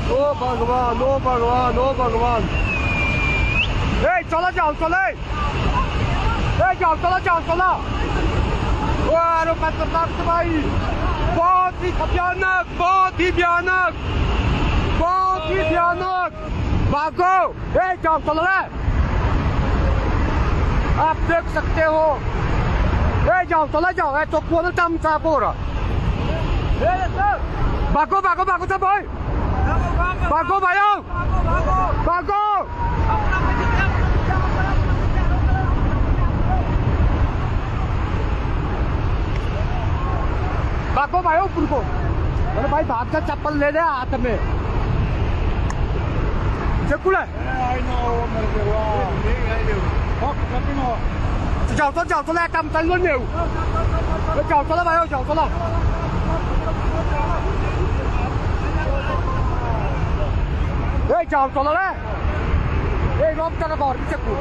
ओ भगवान, ओ भगवान, ओ भगवान। चलो जाओ, चले जाओ, चलो जाओ, चलो। अरे खतरनाक भाई, बहुत ही भयानक, बहुत ही भयानक, बहुत ही भयानक। भागो, जाओ, चलो रे। आप देख सकते हो। जाओ, चला जाओ। तो कौन काम साफ हो रहा। भागो, भागो, भागो सब भाई, भागो भाइयों, भागो। भागो भाइयों, ऊपर को। अरे भाई भाग जा, चप्पल ले ले हाथ में। चक्कू जाओ, चलो जाओ, चलो काम चल लो। जाओ, चलो भाइयों, जाओ, चलो। जाओ, चलो रे। रोक चलो, और चक्कू।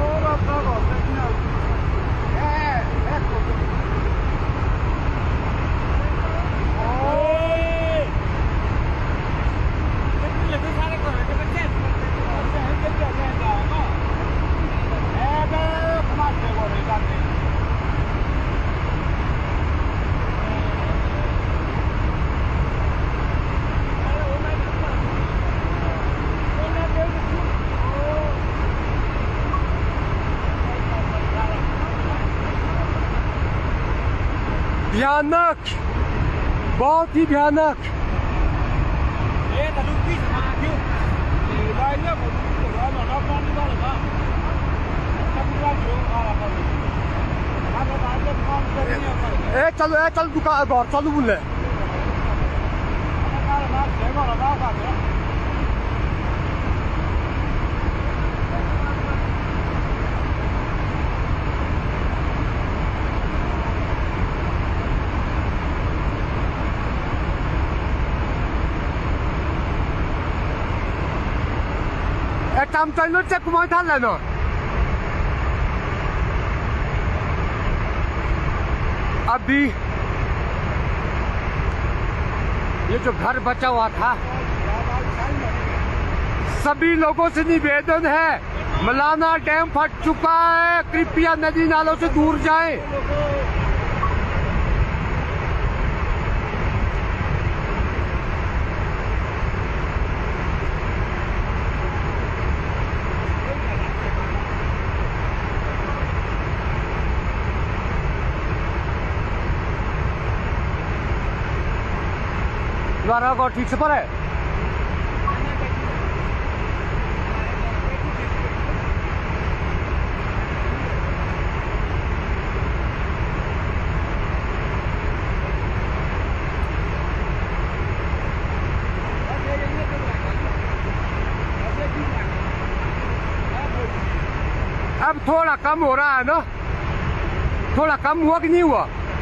भयानक, बहुत ही भयानक। चलो चल दुकान घर चलू बोले। काम चलो चेक कुमार था लेना। अभी ये जो घर बचा हुआ था, सभी लोगों से निवेदन है, मलाना डैम फट चुका है, कृपया नदी नालों से दूर जाएं। द्वारा को ठीक से पर है। अब थोड़ा कम हो रहा है ना, थोड़ा कम हुआ कि नहीं हुआ।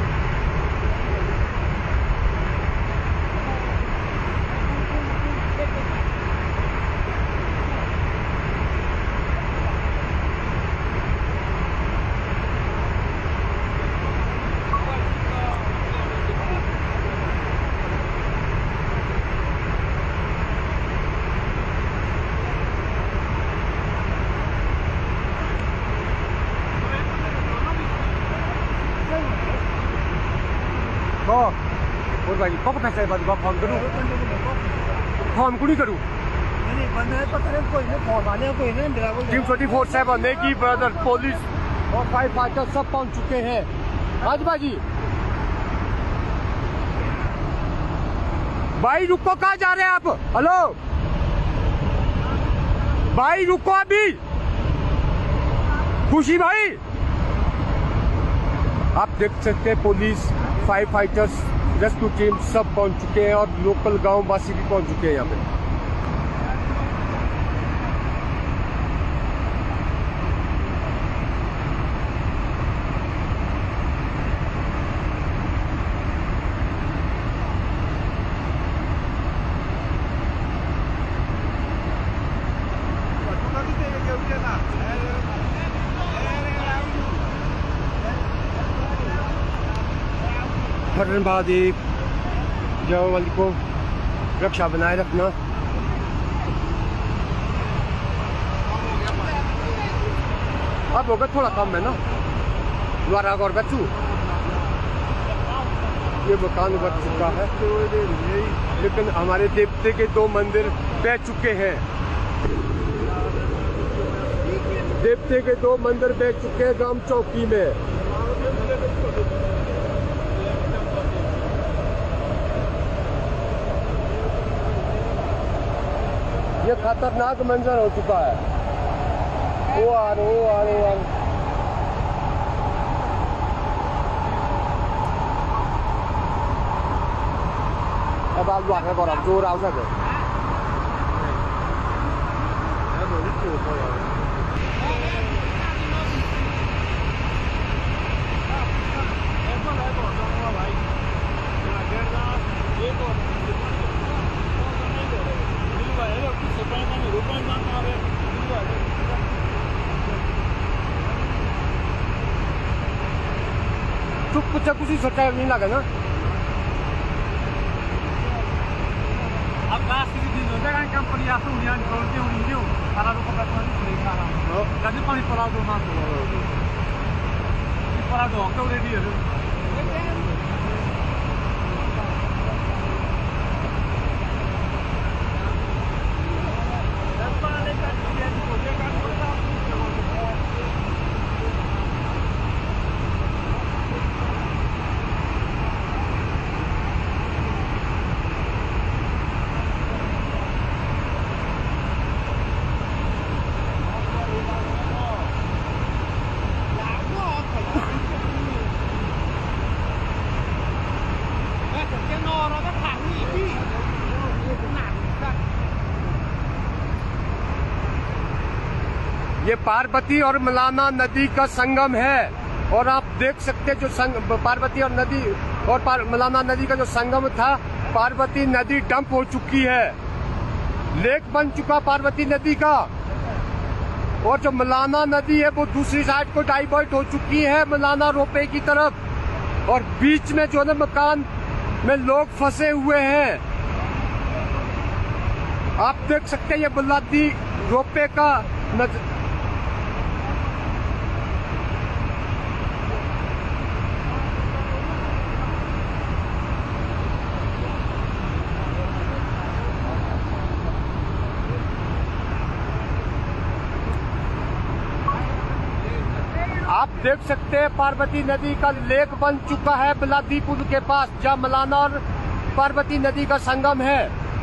और भाई कब कैसे बात फोन करूँ, फोन को नहीं करूँ। टीम 24/7 नेकी ब्रदर, पुलिस और फायर फाइटर सब पहुंच चुके हैं। आज भाई भाई रुको, कहाँ जा रहे हैं आप। हेलो भाई रुको अभी। खुशी भाई, आप देख सकते हैं police, firefighters, rescue team सब पहुंच चुके हैं और लोकल गांव वासी भी पहुंच चुके हैं यहाँ पे। हर महादेव, जय वाली को रक्षा बनाए रखना। अब होगा थोड़ा कम है ना, द्वारा और बच्चू ये मकान बच चुका है, लेकिन हमारे देवते के 2 मंदिर बह चुके हैं। देवते के 2 मंदिर बह चुके हैं गांव चौकी में। ये खतरनाक मंजर हो चुका है। ओ आर अब आप लोग आगे बढ़ो, जोर आओ सके। कुछ कुछ सोचा नहीं लगा ना। अब गास की दिन हो जाएगा कंपनी आसू यहाँ निकलते हो नहीं हो सारा लोग का पानी नहीं खा रहा कभी पानी पड़ा दो ना पड़ा दो क्यों रेडी है ये पार्वती और मलाना नदी का संगम है और आप देख सकते हैं जो पार्वती और नदी और मलाना नदी का जो संगम था, पार्वती नदी डंप हो चुकी है, लेक बन चुका पार्वती नदी का, और जो मलाना नदी है वो दूसरी साइड को डाइवर्ट हो चुकी है मलाना रोपे की तरफ, और बीच में जो है मकान में लोग फंसे हुए हैं। आप देख सकते हैं ये बुलादी रोपे का आप देख सकते हैं पार्वती नदी का लेक बन चुका है बुलादी पुल के पास, जहाँ मलाना और पार्वती नदी का संगम है।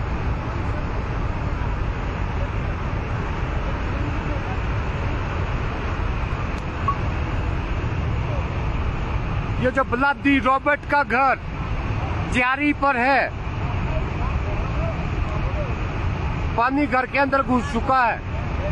ये जो बुलादी रॉबर्ट का घर जियारी पर है, पानी घर के अंदर घुस चुका है।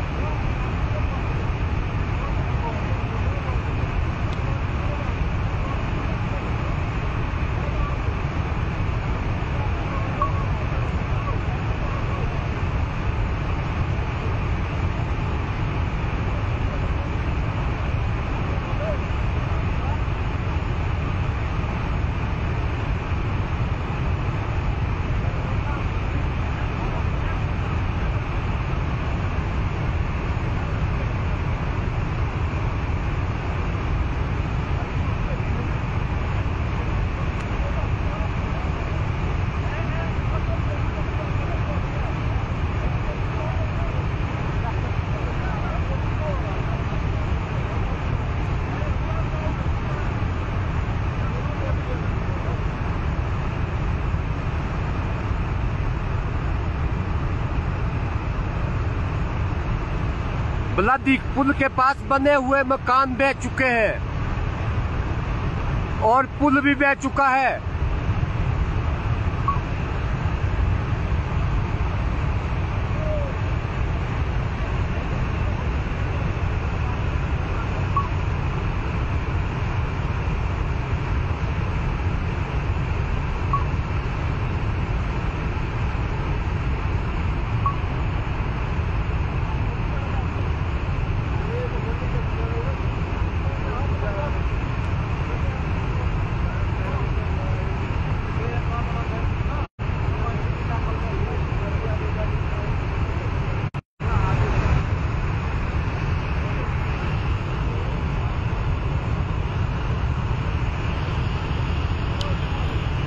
बुलादी पुल के पास बने हुए मकान बह चुके हैं और पुल भी बह चुका है।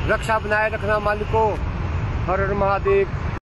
रक्षा बनाए रखना मालिको। हर हर महादेव।